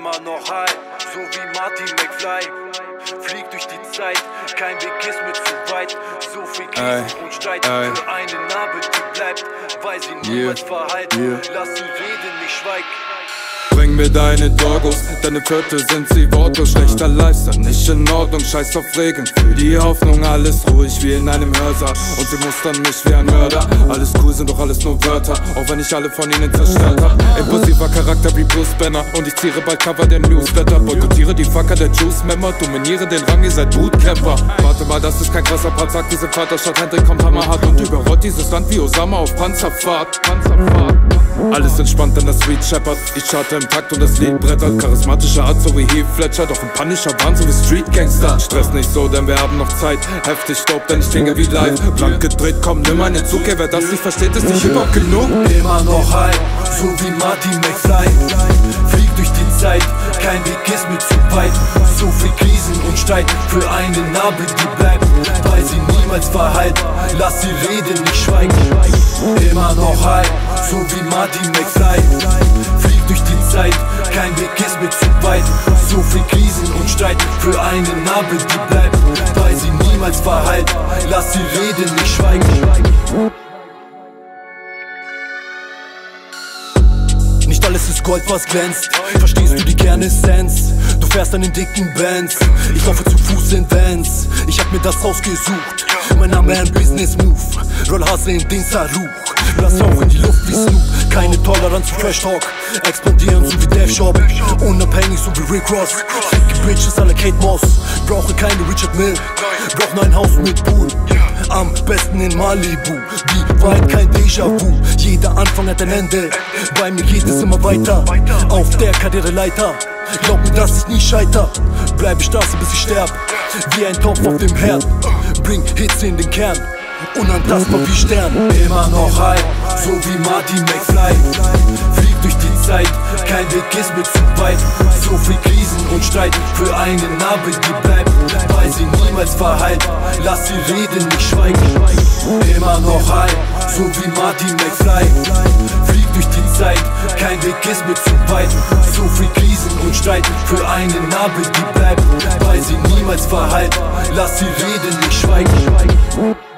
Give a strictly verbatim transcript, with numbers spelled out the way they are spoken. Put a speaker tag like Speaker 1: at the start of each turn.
Speaker 1: Immer noch high, so wie Martin McFly. Flieg durch die Zeit, kein Weg ist mir zu weit. So viel Krisen und Streit für eine Narbe, die bleibt, weil sie niemals verheilt. Lass sie reden, nicht schweig.
Speaker 2: Bring mir deine Doggos, deine Viertel sind sie wortlos. Schlechter Lifestyle, nicht in Ordnung, scheiß auf Regen. Für die Hoffnung, alles ruhig wie in einem Hörsaal. Und sie mustern mich wie ein Mörder. Alles cool, sind doch alles nur Wörter, auch wenn ich alle von ihnen zerstört hab. Impulsiver Charakter wie Bruce Banner. Und ich ziere bald Cover der Newsletter. Boykottiere die Fucker der Juice-Member. Dominiere den Rang, ihr seid Bootcamper. Warte mal, das ist kein krasser Part, sagt diese Vaterstadt. Hendrik kommt hammerhart und überrollt dieses Land wie Osama auf Panzerfahrt. Panzerfahrt. Alles entspannt, denn das Street scheppert. Ich charte im Takt und das Lied brettert. Charismatische Art, so wie Heath Ledger. Doch ein Punisher Wahn, so wie Street Gangster. Stress nicht so, denn wir haben noch Zeit. Heftig Staub, denn ich klinge wie live. Blank gedreht, komm, nimm einen Zug. Ey, wer das nicht versteht, ist nicht überhaupt genug.
Speaker 1: Immer noch high, so wie Martin McFly. Flieg durch die Zeit, kein Weg ist mir zu weit. So viel Krisen und Streit für eine Narbe, die bleibt, weil sie niemals verheilt. Lass sie reden, nicht schweigen. Immer noch high, so wie Martin McFly. Flieg durch die Zeit, kein Weg ist mir zu weit. So viel Krisen und Streit für eine Narbe, die bleibt, weil sie niemals verheilt. Lass sie reden, nicht schweigen. Nicht alles ist Gold, was glänzt. Verstehst du die Kernessenz? Du fährst einen dicken Benz. Ich laufe zu Fuß in Vans. Ich hab mir das ausgesucht. Mein Name ein Business Move. Roll Hustle in den Saruch. Lass auch in die Luft wie Snoop. Keine Toleranz für Trash Talk. Expandieren so wie Death Shop. Unabhängig so wie Rick Ross. Ficke Bitches alle Kate Moss. Brauche keine Richard Mill. Brauch nur ein Haus mit Pool. Am besten in Malibu. Die Wahrheit kein Déjà-vu. Jeder Anfang hat ein Ende. Bei mir geht es immer weiter. Auf der Karriereleiter. Glaub mir, dass ich nie scheiter. Bleib ich Straße bis ich sterb. Wie ein Topf auf dem Herd. Bring Hitze in den Kern. Unantastbar wie Stern. Immer noch high, so wie Martin McFly. Flieg durch die Zeit, kein Weg ist mir zu weit. So viel Krisen und Streit für eine Narbe, die bleibt, weil sie niemals verheilt. Lass sie reden, nicht schweigen. Immer noch high, so wie Martin McFly. Flieg durch die Zeit, kein Weg ist mir zu weit. So viel Krisen und Streit für eine Narbe, die bleibt, weil sie niemals verheilt. Lass sie reden, nicht schweigen.